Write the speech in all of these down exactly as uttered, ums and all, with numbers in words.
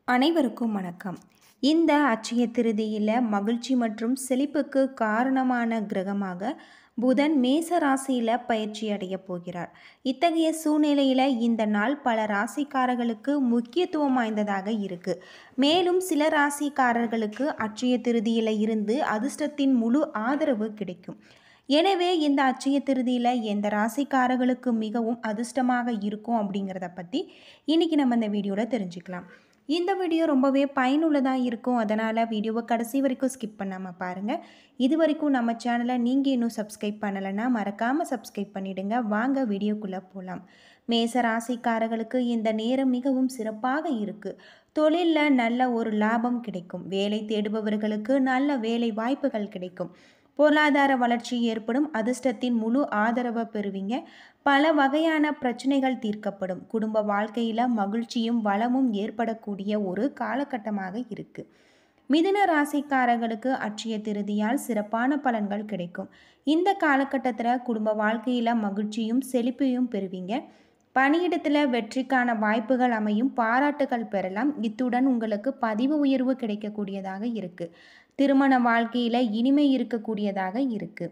அனைவருக்கும் வணக்கம். இந்த அட்சய திருதியில் மகிழ்ச்சி மற்றும் செழிப்புக்கு காரணமான கிரகமாக புதன் மேச ராசியில் பயிற்சி அடைய போகிறார். இத்தகைய சூழ்நிலையில் இந்த நாள் பல ராசிக்காரர்களுக்கு முக்கியத்துவம் வாய்ந்ததாக இருக்குது. மேலும் சில ராசிக்காரர்களுக்கு அட்சய திருதியில் இருந்து அதிர்ஷ்டத்தின் முழு ஆதரவு கிடைக்கும். எனவே இந்த அட்சய திருதியில் எந்த ராசிக்காரர்களுக்கு மிகவும் அதிர்ஷ்டமாக இருக்கும் அப்படிங்கிறத பற்றி இன்றைக்கி நம்ம இந்த வீடியோவில் தெரிஞ்சுக்கலாம். இந்த வீடியோ ரொம்பவே பயனுள்ளதாக இருக்கும். அதனால் வீடியோவை கடைசி வரைக்கும் ஸ்கிப் பண்ணாமல் பாருங்கள். இது வரைக்கும் நம்ம சேனலை நீங்கள் இன்னும் சப்ஸ்கிரைப் பண்ணலைன்னா மறக்காமல் சப்ஸ்கிரைப் பண்ணிவிடுங்க. வாங்க வீடியோக்குள்ளே போகலாம். மேச ராசிக்காரர்களுக்கு இந்த நேரம் மிகவும் சிறப்பாக இருக்குது. தொழிலில் நல்ல ஒரு லாபம் கிடைக்கும். வேலை தேடுபவர்களுக்கு நல்ல வேலை வாய்ப்புகள் கிடைக்கும். பொருளாதார வளர்ச்சி ஏற்படும். அதிர்ஷ்டத்தின் முழு ஆதரவை பெறுவீங்க. பல வகையான பிரச்சனைகள் தீர்க்கப்படும். குடும்ப வாழ்க்கையில் மகிழ்ச்சியும் வளமும் ஏற்படக்கூடிய ஒரு காலகட்டமாக இருக்குது. மிதுன ராசிக்காரர்களுக்கு அட்சய திருதியால் சிறப்பான பலன்கள் கிடைக்கும். இந்த காலகட்டத்தில் குடும்ப வாழ்க்கையில் மகிழ்ச்சியும் செழிப்பையும் பெறுவீங்க. பணியிடத்தில் வெற்றிக்கான வாய்ப்புகள் அமையும். பாராட்டுகள் பெறலாம். இத்துடன் உங்களுக்கு பதிவு உயர்வு கிடைக்கக்கூடியதாக இருக்குது. திருமண வாழ்க்கையில் இனிமை இருக்கக்கூடியதாக இருக்குது.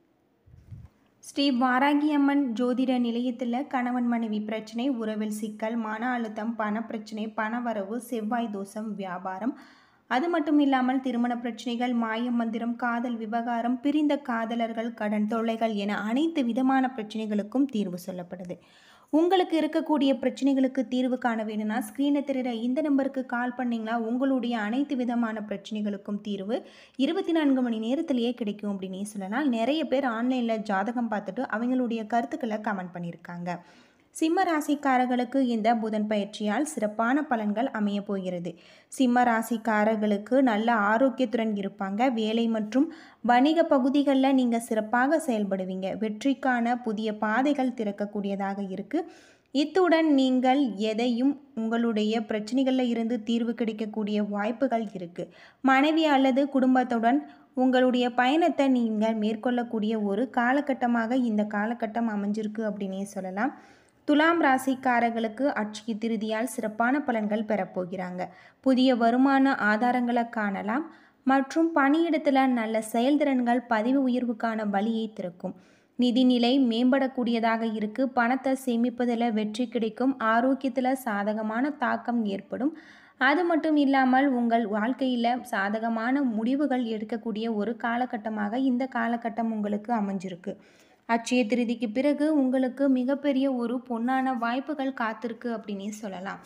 ஸ்ரீ வாராகியம்மன் ஜோதிட நிலையத்தில் கணவன் மனைவி பிரச்சனை, உறவில் சிக்கல், மன அழுத்தம், பண பிரச்சனை, பணவரவு, செவ்வாய் தோஷம், வியாபாரம், அது மட்டும் இல்லாமல் திருமண பிரச்சனைகள், மாய மந்திரம், காதல் விவகாரம், பிரிந்த காதலர்கள், கடன் தொல்லைகள் என அனைத்து விதமான பிரச்சனைகளுக்கும் தீர்வு சொல்லப்படுது. உங்களுக்கு இருக்கக்கூடிய பிரச்சனைகளுக்கு தீர்வு காண வேணும்னா ஸ்க்ரீனில் தெரிகிற இந்த நம்பருக்கு கால் பண்ணிங்கன்னா உங்களுடைய அனைத்து விதமான பிரச்சனைகளுக்கும் தீர்வு இருபத்தி நான்கு மணி நேரத்திலேயே கிடைக்கும் அப்படின்னே சொல்லலாம். நிறைய பேர் ஆன்லைனில் ஜாதகம் பார்த்துட்டு அவங்களுடைய கருத்துக்களை கமெண்ட் பண்ணியிருக்காங்க. சிம்ம ராசிக்காரர்களுக்கு இந்த புதன் பயிற்சியால் சிறப்பான பலன்கள் அமைய போகிறது. சிம்ம ராசிக்காரர்களுக்கு நல்ல ஆரோக்கியத்துடன் இருப்பாங்க. வேலை மற்றும் வணிக பகுதிகளில் நீங்கள் சிறப்பாக செயல்படுவீங்க. வெற்றிக்கான புதிய பாதைகள் திறக்கக்கூடியதாக இருக்குது. இத்துடன் நீங்கள் எதையும் உங்களுடைய பிரச்சனைகளில் இருந்து தீர்வு கிடைக்கக்கூடிய வாய்ப்புகள் இருக்குது. மனைவி அல்லது குடும்பத்துடன் உங்களுடைய பயணத்தை நீங்கள் மேற்கொள்ளக்கூடிய ஒரு காலகட்டமாக இந்த காலகட்டம் அமைஞ்சிருக்கு அப்படின்னே சொல்லலாம். துலாம் ராசிக்காரர்களுக்கு அட்சய திருதியால் சிறப்பான பலன்கள் பெறப்போகிறாங்க. புதிய வருமான ஆதாரங்களை காணலாம் மற்றும் பணியிடத்தில் நல்ல செயல்திறன்கள் பதிவு உயர்வுக்கான வழியை திறக்கும். நிதிநிலை மேம்படக்கூடியதாக இருக்குது. பணத்தை சேமிப்பதில் வெற்றி கிடைக்கும். ஆரோக்கியத்தில் சாதகமான தாக்கம் ஏற்படும். அது மட்டும் இல்லாமல் உங்கள் வாழ்க்கையில் சாதகமான முடிவுகள் எடுக்கக்கூடிய ஒரு காலகட்டமாக இந்த காலகட்டம் உங்களுக்கு அமைஞ்சிருக்கு. அட்சய திருதிக்கு பிறகு உங்களுக்கு மிகப்பெரிய ஒரு பொன்னான வாய்ப்புகள் காத்திருக்கு அப்படின்னே சொல்லலாம்.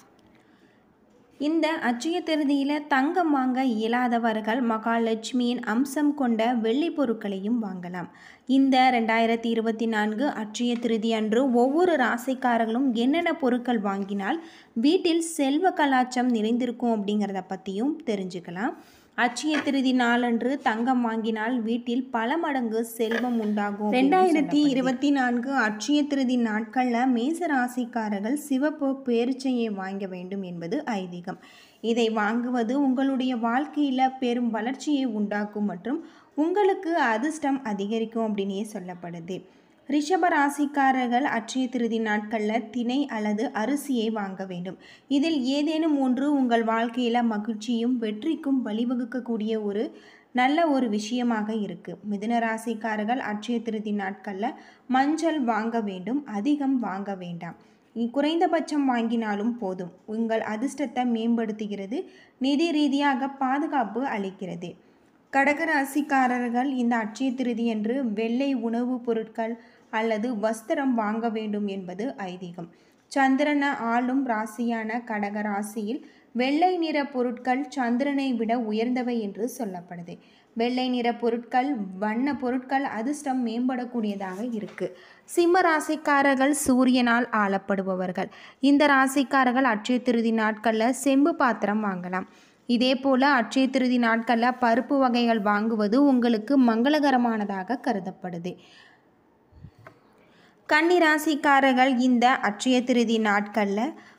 இந்த அட்சய திருதியில் தங்கம் வாங்க இயலாதவர்கள் மகாலட்சுமியின் அம்சம் கொண்ட வெள்ளி பொருட்களையும் வாங்கலாம். இந்த ரெண்டாயிரத்தி இருபத்தி நான்கு அட்சய திருதி அன்று ஒவ்வொரு ராசிக்காரர்களும் என்னென்ன பொருட்கள் வாங்கினால் வீட்டில் செல்வ கலாச்சம் நிறைந்திருக்கும் அப்படிங்கிறத பற்றியும் தெரிஞ்சுக்கலாம். அட்சய திருதி நாளன்று தங்கம் வாங்கினால் வீட்டில் பல மடங்கு செல்வம் உண்டாகும். ரெண்டாயிரத்தி இருபத்தி நான்கு அட்சய திருதி நாட்களில் மேச ராசிக்காரர்கள் சிவப்பு பேரிச்சையை வாங்க வேண்டும் என்பது ஐதீகம். இதை வாங்குவது உங்களுடைய வாழ்க்கையில் பெரும் வளர்ச்சியை உண்டாக்கும் மற்றும் உங்களுக்கு அதிர்ஷ்டம் அதிகரிக்கும் அப்படின்னே சொல்லப்படுது. ரிஷப ராசிக்காரர்கள் அட்சய திருதி நாட்களில் திணை அல்லது அரிசியை வாங்க வேண்டும். இதில் ஏதேனும் ஒன்று உங்கள் வாழ்க்கையில் மகிழ்ச்சியும் வெற்றிக்கும் வழிவகுக்கக்கூடிய ஒரு நல்ல ஒரு விஷயமாக இருக்குது. மிதுன ராசிக்காரர்கள் அட்சய திருதி நாட்களில் மஞ்சள் வாங்க வேண்டும். அதிகம் வாங்க வேண்டாம். குறைந்தபட்சம் வாங்கினாலும் போதும். உங்கள் அதிர்ஷ்டத்தை மேம்படுத்துகிறது. நிதி ரீதியாக பாதுகாப்பு அளிக்கிறது. கடகராசிக்காரர்கள் இந்த அட்சய திருதி என்று வெள்ளை உணவுப் பொருட்கள் அல்லது வஸ்திரம் வாங்க வேண்டும் என்பது ஐதீகம். சந்திரனை ஆளும் ராசியான கடக ராசியில் வெள்ளை நிற பொருட்கள் சந்திரனை விட உயர்ந்தவை என்று சொல்லப்படுது. வெள்ளை நிற பொருட்கள் வண்ண பொருட்கள் அதிர்ஷ்டம் மேம்படக்கூடியதாக இருக்குது. சிம்ம ராசிக்காரர்கள் சூரியனால் ஆளப்படுபவர்கள். இந்த ராசிக்காரர்கள் அட்சய திருதி நாட்களில் செம்பு பாத்திரம் வாங்கலாம். இதே போல் அட்சய திருதி நாட்களில் பருப்பு வகைகள் வாங்குவது உங்களுக்கு மங்களகரமானதாக கருதப்படுது. கன்னி ராசிக்காரர்கள் இந்த அட்சய திருதி நாட்களில்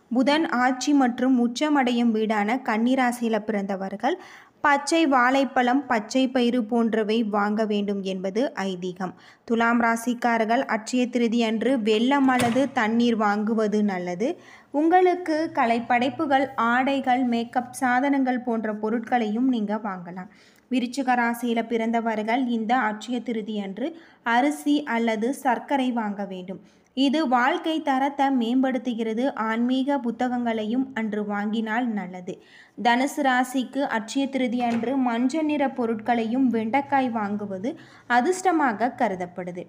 புதன் ஆட்சி மற்றும் உச்சமடையும் வீடான கன்னி ராசியில் பிறந்தவர்கள் பச்சை வாழைப்பழம், பச்சை பயிறு போன்றவை வாங்க வேண்டும் என்பது ஐதீகம். துலாம் ராசிக்காரர்கள் அட்சய திருதி அன்று வெல்லம் அல்லது தண்ணீர் வாங்குவது நல்லது. உங்களுக்கு கலைப்படைப்புகள், ஆடைகள், மேக்கப் சாதனங்கள் போன்ற பொருட்களையும் நீங்கள் வாங்கலாம். விருச்சிக ராசியில் பிறந்தவர்கள் இந்த அட்சய திருதி அன்று அரிசி அல்லது சர்க்கரை வாங்க வேண்டும். இது வாழ்க்கை தரத்தை மேம்படுத்துகிறது. ஆன்மீக புத்தகங்களையும் அன்று வாங்கினால் நல்லது. தனுசு ராசிக்கு அட்சய திருதி அன்று மஞ்சள் நிற பொருட்களையும் வெண்டைக்காய் வாங்குவது அதிர்ஷ்டமாக கருதப்படுது.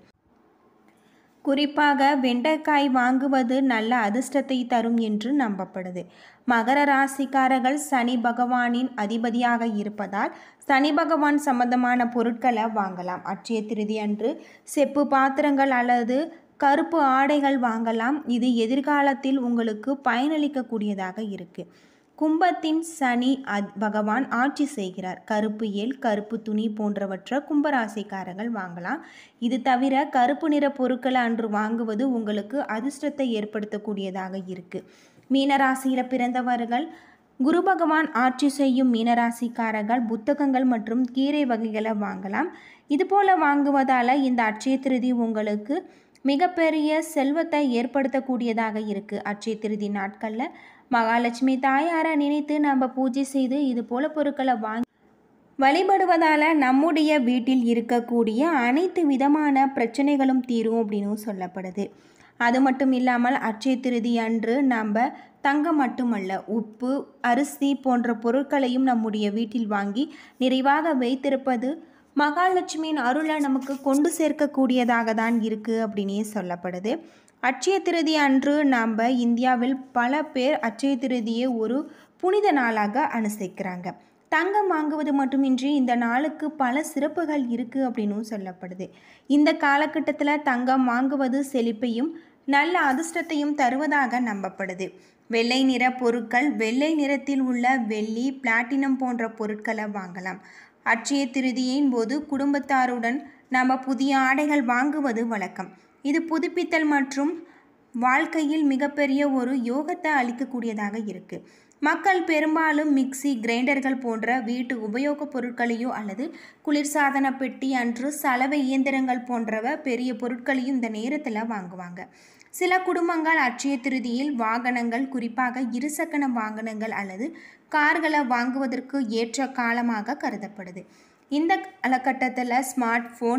குறிப்பாக வெண்டைக்காய் வாங்குவது நல்ல அதிர்ஷ்டத்தை தரும் என்று நம்பப்படுது. மகர ராசிக்காரர்கள் சனி பகவானின் அதிபதியாக இருப்பதால் சனி பகவான் சம்பந்தமான பொருட்களை வாங்கலாம். அட்சய திருதி அன்று செப்பு பாத்திரங்கள் அல்லது கருப்பு ஆடைகள் வாங்கலாம். இது எதிர்காலத்தில் உங்களுக்கு பயனளிக்கக்கூடியதாக இருக்கு. கும்பத்தின் சனி பகவான் ஆட்சி செய்கிறார். கருப்பு ஏல், கருப்பு துணி போன்றவற்றை கும்பராசிக்காரர்கள் வாங்கலாம். இது தவிர கருப்பு நிற பொருட்களை அன்று வாங்குவது உங்களுக்கு அதிர்ஷ்டத்தை ஏற்படுத்தக்கூடியதாக இருக்கு. மீனராசியில் பிறந்தவர்கள் குரு பகவான் ஆட்சி செய்யும் மீனராசிக்காரர்கள் புத்தகங்கள் மற்றும் கீரை வகைகளை வாங்கலாம். இதுபோல் வாங்குவதால் இந்த அட்சய திருதி உங்களுக்கு மிகப்பெரிய செல்வத்தை ஏற்படுத்தக்கூடியதாக இருக்குது. அட்சய திருதி நாட்களில் மகாலட்சுமி தாயாரை நினைத்து நம்ம பூஜை செய்து இது போல பொருட்களை வாங்கி வழிபடுவதால் நம்முடைய வீட்டில் இருக்கக்கூடிய அனைத்து விதமான பிரச்சனைகளும் தீரும் அப்படின்னு சொல்லப்படுது. அது மட்டும் இல்லாமல் அட்சய திருதி அன்று நம்ம தங்கம் மட்டுமல்ல, உப்பு, அரிசி போன்ற பொருட்களையும் நம்முடைய வீட்டில் வாங்கி நிறைவாக வைத்திருப்பது மகாலட்சுமியின் அருளை நமக்கு கொண்டு சேர்க்கக்கூடியதாக தான் இருக்குது அப்படின்னே சொல்லப்படுது. அட்சய திருதி அன்று நாம் இந்தியாவில் பல பேர் அட்சய திருதியை ஒரு புனித நாளாக அனுசரிக்கிறாங்க. தங்கம் வாங்குவது மட்டுமின்றி இந்த நாளுக்கு பல சிறப்புகள் இருக்குது அப்படின்னும் சொல்லப்படுது. இந்த காலகட்டத்தில் தங்கம் வாங்குவது செழிப்பையும் நல்ல அதிர்ஷ்டத்தையும் தருவதாக நம்பப்படுது. வெள்ளை நிற பொருட்கள், வெள்ளை நிறத்தில் உள்ள வெள்ளி, பிளாட்டினம் போன்ற பொருட்களை வாங்கலாம். அட்சய திருதியின் போது குடும்பத்தாருடன் நம்ம புதிய ஆடைகள் வாங்குவது வழக்கம். இது புதுப்பித்தல் மற்றும் வாழ்க்கையில் மிகப்பெரிய ஒரு யோகத்தை அளிக்கக்கூடியதாக இருக்குது. மக்கள் பெரும்பாலும் மிக்சி, கிரைண்டர்கள் போன்ற வீட்டு உபயோகப் பொருட்களையோ அல்லது குளிர்சாதன பெட்டி அன்று சலவை இயந்திரங்கள் போன்றவ பெரிய பொருட்களையும் இந்த நேரத்தில் வாங்குவாங்க. சில குடும்பங்கள் அட்சய திருதியில் வாகனங்கள், குறிப்பாக இருசக்கர வாகனங்கள் அல்லது கார்களை வாங்குவதற்கு ஏற்ற காலமாக கருதப்படுது. இந்த காலகட்டத்தில் ஸ்மார்ட் ஃபோன்,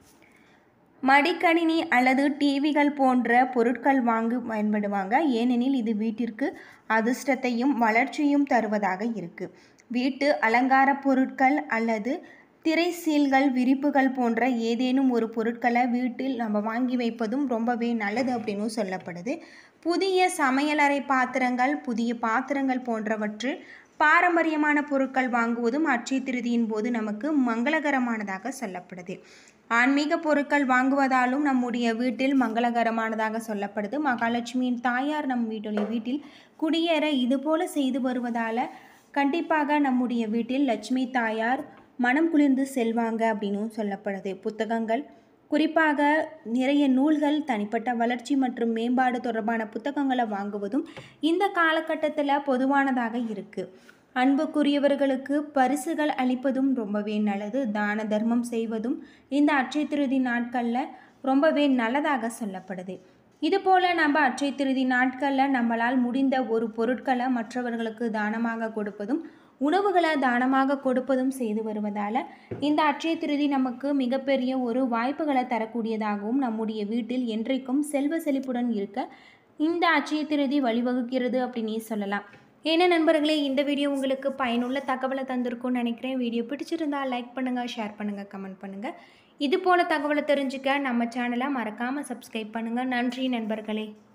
மடிக்கணினி அல்லது டிவிகள் போன்ற பொருட்கள் வாங்கி பயன்படுவாங்க. ஏனெனில் இது வீட்டிற்கு அதிர்ஷ்டத்தையும் வளர்ச்சியும் தருவதாக இருக்குது. வீட்டு அலங்கார பொருட்கள் அல்லது திரை சீல்கள், விரிப்புகள் போன்ற ஏதேனும் ஒரு பொருட்களை வீட்டில் நம்ம வாங்கி வைப்பதும் ரொம்பவே நல்லது அப்படின்னு சொல்லப்படுது. புதிய சமையலறை பாத்திரங்கள், புதிய பாத்திரங்கள் போன்றவற்றில் பாரம்பரியமான பொருட்கள் வாங்குவதும் அட்சய திருதியின் போது நமக்கு மங்களகரமானதாக சொல்லப்படுது. ஆன்மீக பொருட்கள் வாங்குவதாலும் நம்முடைய வீட்டில் மங்களகரமானதாக சொல்லப்படுது. மகாலட்சுமியின் தாயார் நம் வீட்டுடைய வீட்டில் குடியேற இதுபோல செய்து வருவதால் கண்டிப்பாக நம்முடைய வீட்டில் லட்சுமி தாயார் மனம் குளிர்ந்து செல்வாங்க அப்படின்னு சொல்லப்படுது. புத்தகங்கள், குறிப்பாக நிறைய நூல்கள், தனிப்பட்ட வளர்ச்சி மற்றும் மேம்பாடு தொடர்பான புத்தகங்களை வாங்குவதும் இந்த காலகட்டத்தில் பொதுவானதாக இருக்குது. அன்புக்குரியவர்களுக்கு பரிசுகள் அளிப்பதும் ரொம்பவே நல்லது. தான தர்மம் செய்வதும் இந்த அட்சய திருதி நாட்களில் ரொம்பவே நல்லதாக சொல்லப்படுது. இதுபோல் நம்ம அட்சய திருதி நாட்களில் நம்மளால் முடிந்த ஒரு பொருட்களை மற்றவர்களுக்கு தானமாக கொடுப்பதும் உணவுகளை தானமாக கொடுப்பதும் செய்து வருவதால் இந்த அட்சய திருதி நமக்கு மிகப்பெரிய ஒரு வாய்ப்புகளை தரக்கூடியதாகவும் நம்முடைய வீட்டில் என்றைக்கும் செல்வ செழிப்புடன் இருக்க இந்த அட்சய திருதி வழிவகுக்கிறது அப்படின்னே சொல்லலாம். ஏன்னா நண்பர்களே, இந்த வீடியோ உங்களுக்கு பயனுள்ள தகவலை தந்திருக்கும்னு நினைக்கிறேன். வீடியோ பிடிச்சிருந்தால் லைக் பண்ணுங்கள், ஷேர் பண்ணுங்கள், கமெண்ட் பண்ணுங்கள். இது போல் தகவலை தெரிஞ்சுக்க நம்ம சேனலை மறக்காமல் சப்ஸ்கிரைப் பண்ணுங்கள். நன்றி நண்பர்களே.